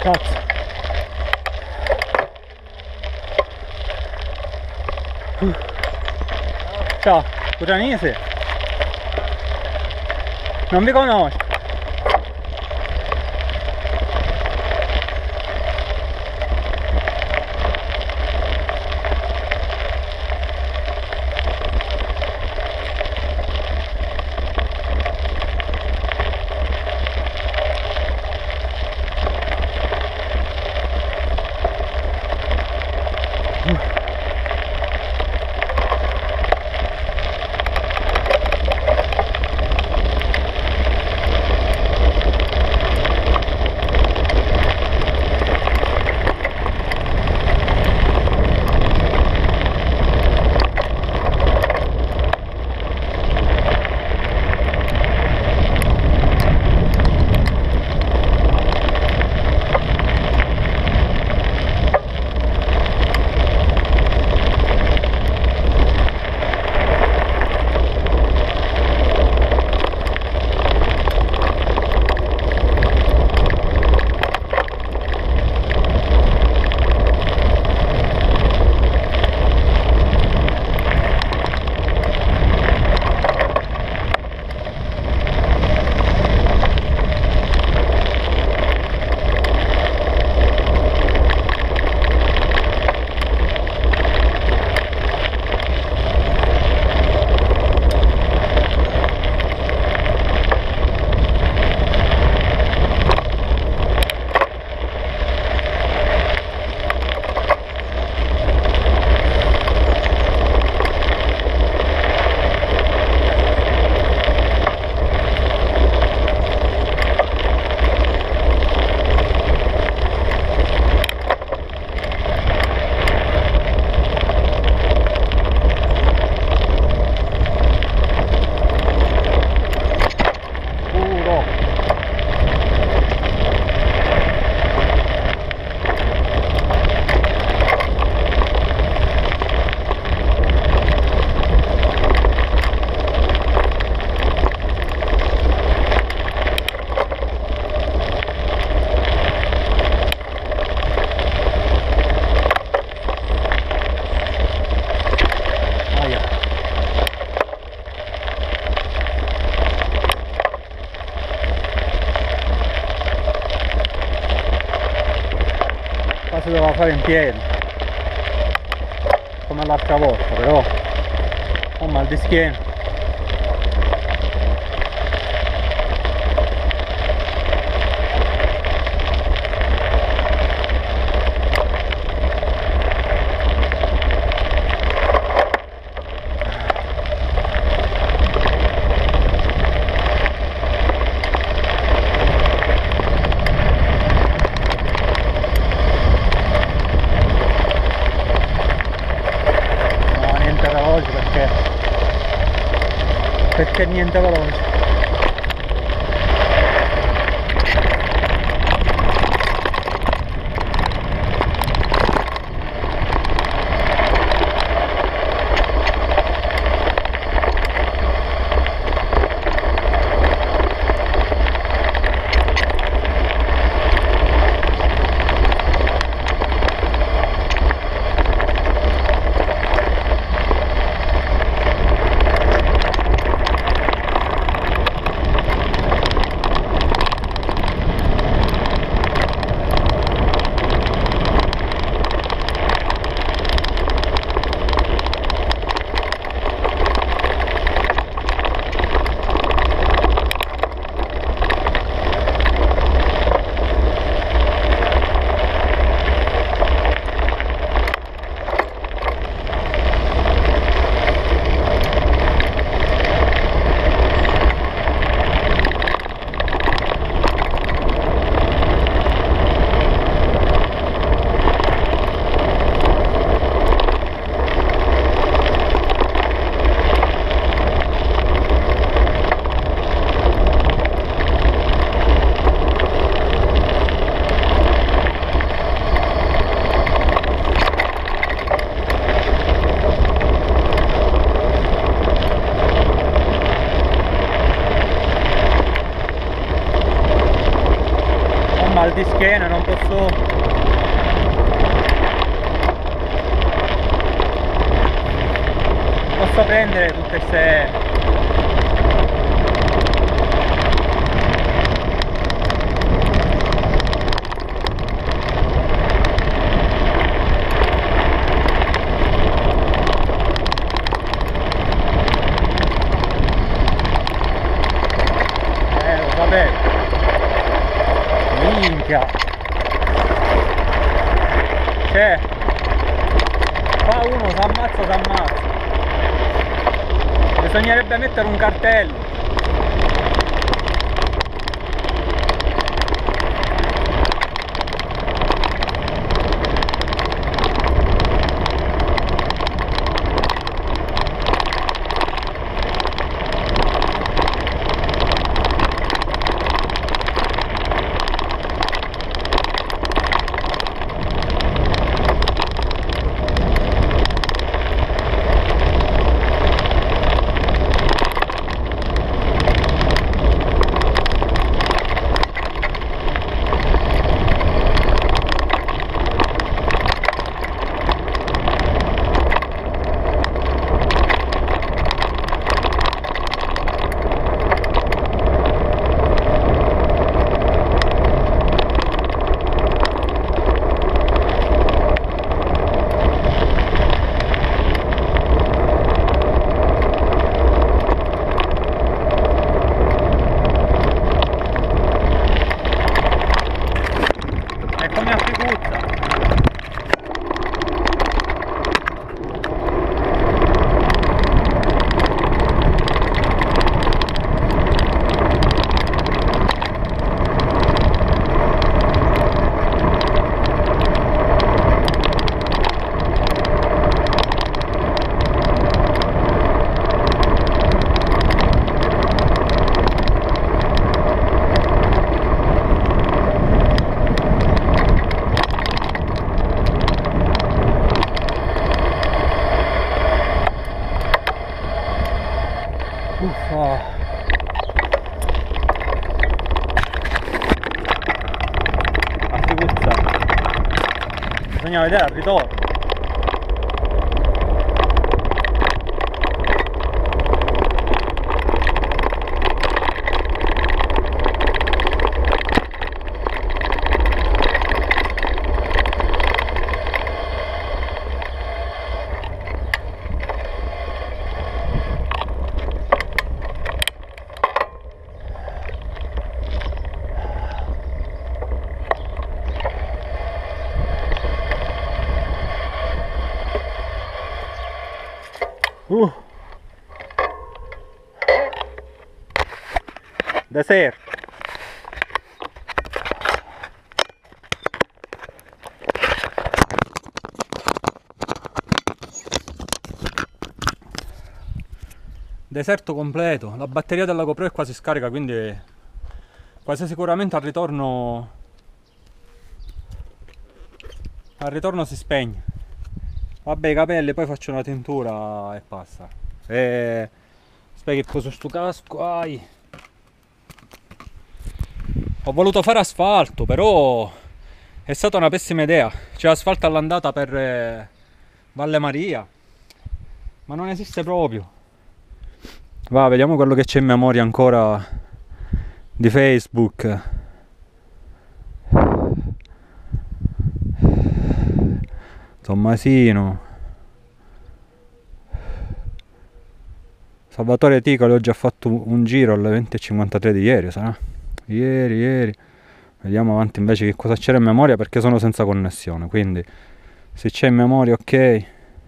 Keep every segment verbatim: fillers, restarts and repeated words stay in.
Cazzo. Uh. Ciao, Curanese. Non vi conosco. Si doveva fare in piedi come l'altra volta, però ho mal di schiena. Perché niente veloce. mal di schiena, non posso posso prendere tutte queste eh lo sapevo, minchia, cioè qua uno s'ammazza s'ammazza. Bisognerebbe mettere un cartello. Uffa. La figuzza. Bisogna vedere al ritorno. Uh. Deserto. Deserto completo. La batteria della GoPro è quasi scarica, quindi quasi sicuramente al ritorno al ritorno si spegne. Vabbè, i capelli, poi faccio una tintura e basta. E spieghi cosa sto casco. Ai. Ho voluto fare asfalto, però è stata una pessima idea. C'è asfalto all'andata per eh, Valle Maria, ma non esiste proprio. Va, vediamo quello che c'è in memoria ancora di Facebook. Tommasino, Salvatore Ticoli oggi ha fatto un giro alle venti e cinquantatré di ieri, sarà? Ieri, ieri. Vediamo avanti invece che cosa c'era in memoria, perché sono senza connessione, quindi se c'è in memoria ok.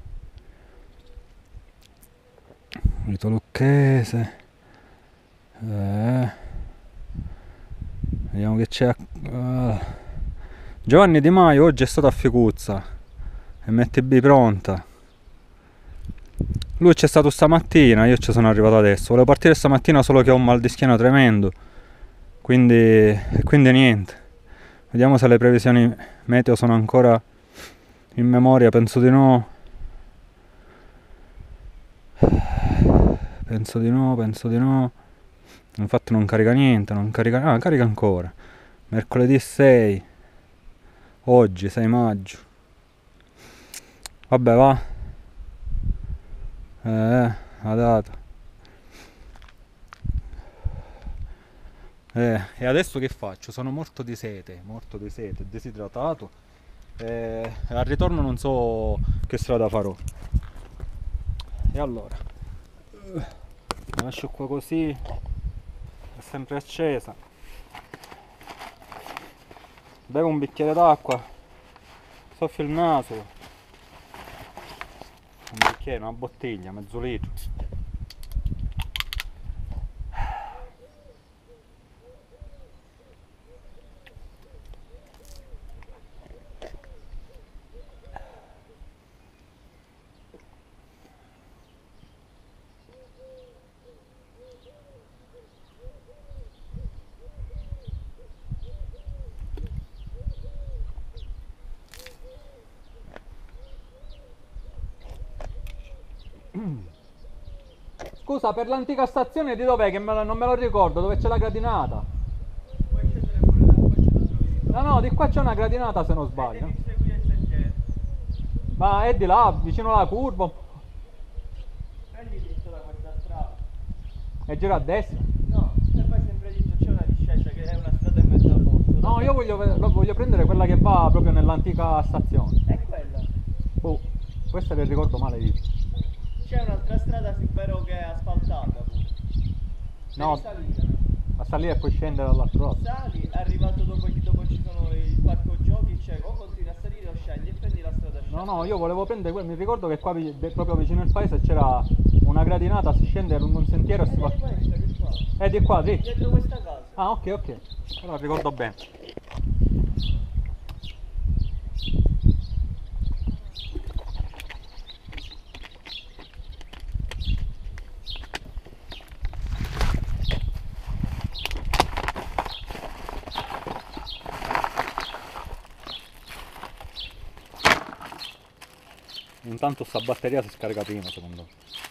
Rito Lucchese. Eh. Vediamo che c'è. Uh. Giovanni Di Maio oggi è stato a Ficuzza. M T B pronta. Lui c'è stato stamattina, io ci sono arrivato adesso. Volevo partire stamattina, solo che ho un mal di schiena tremendo, quindi, quindi niente. Vediamo se le previsioni meteo sono ancora in memoria. Penso di no. Penso di no, penso di no. Infatti non carica niente, non carica. Ah, carica ancora. Mercoledì sei. Oggi sei maggio. Vabbè, va. Eh, la data. Eh, e adesso che faccio? Sono morto di sete, morto di sete, disidratato. E al ritorno non so che strada farò. E allora, la lascio qua così, è sempre accesa. Bevo un bicchiere d'acqua, soffio il naso. Un bicchiere, una bottiglia, mezzo litro. Scusa, per l'antica stazione di dov'è? Che me la- non me lo ricordo, dove c'è la gradinata. Puoi scendere pure da qua, c'è l'altro video. No, no, di qua c'è una gradinata se non E sbaglio. devi seguire il sentiero. Ma è di là, vicino alla curva. Prendi dritto da questa strada. E gira a destra. No, e poi sempre dritto c'è una discesa che è una strada in mezzo al bosco. No, io voglio, ve- voglio prendere quella che va proprio nell'antica stazione. È quella. Oh, questa che ricordo male io. C'è un'altra strada, spero che è asfaltata pure. No. Devi salire. A salire e poi scendere dall'altro lato. Sali, arrivato dopo, dopo ci sono il parco giochi, c'è o continui a salire o scendi e prendi la strada No, scesa. no, io volevo prendere quella. Mi ricordo che qua vi- de- proprio vicino al paese c'era una gradinata, si scende lungo un sentiero e si Ed va. è questa che qua. È di qua, sì. Dietro questa casa. Ah, ok, ok. Allora ricordo bene. Intanto sta batteria si scarica prima, secondo me.